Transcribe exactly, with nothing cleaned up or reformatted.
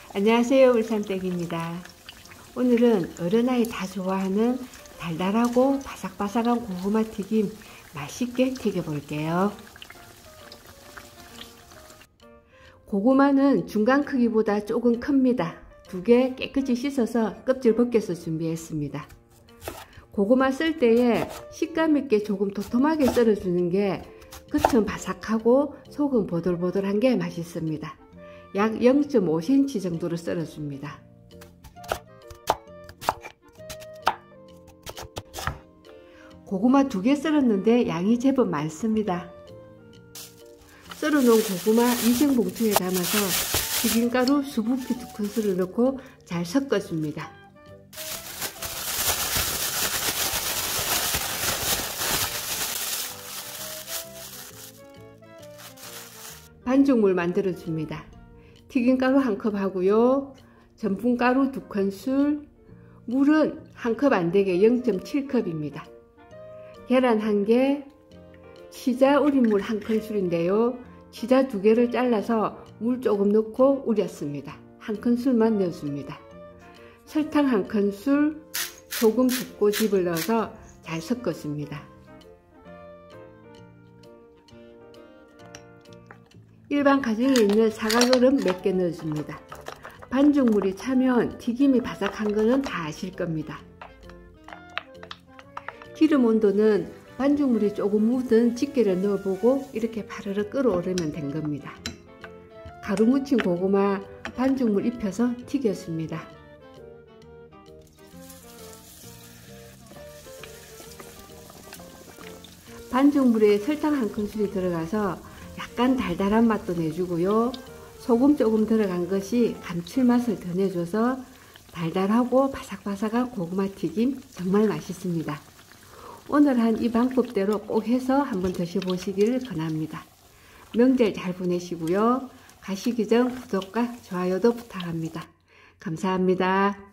안녕하세요, 울산댁입니다. 오늘은 어른아이 다 좋아하는 달달하고 바삭바삭한 고구마 튀김 맛있게 튀겨볼게요. 고구마는 중간 크기보다 조금 큽니다. 두 개 깨끗이 씻어서 껍질 벗겨서 준비했습니다. 고구마 쓸 때에 식감 있게 조금 도톰하게 썰어주는 게 끝은 바삭하고 속은 보들보들한 게 맛있습니다. 약 영 점 오 센티미터 정도로 썰어줍니다. 고구마 두 개 썰었는데 양이 제법 많습니다. 썰어놓은 고구마 이중 봉투에 담아서 튀김가루 수북히 두 큰술을 넣고 잘 섞어줍니다. 반죽물 만들어줍니다. 튀김가루 한 컵 하고요. 전분가루 두 큰술, 물은 한 컵 안되게 영 점 칠 컵입니다. 계란 한 개, 치자 우린 물 한 큰술인데요. 치자 두 개를 잘라서 물 조금 넣고 우렸습니다. 한 큰술만 넣어줍니다. 설탕 한 큰술, 소금 두 꼬집을 넣어서 잘 섞어줍니다. 일반 가정에 있는 사과그릇 몇 개 넣어줍니다. 반죽물이 차면 튀김이 바삭한 거는 다 아실 겁니다. 기름 온도는 반죽물이 조금 묻은 집게를 넣어보고 이렇게 파르르 끓어오르면 된 겁니다. 가루 묻힌 고구마 반죽물 입혀서 튀겼습니다. 반죽물에 설탕 한 큰술이 들어가서 약간 달달한 맛도 내주고요. 소금 조금 들어간 것이 감칠맛을 더 내줘서 달달하고 바삭바삭한 고구마 튀김 정말 맛있습니다. 오늘 한 이 방법대로 꼭 해서 한번 드셔보시기를 권합니다. 명절 잘 보내시고요. 가시기 전 구독과 좋아요도 부탁합니다. 감사합니다.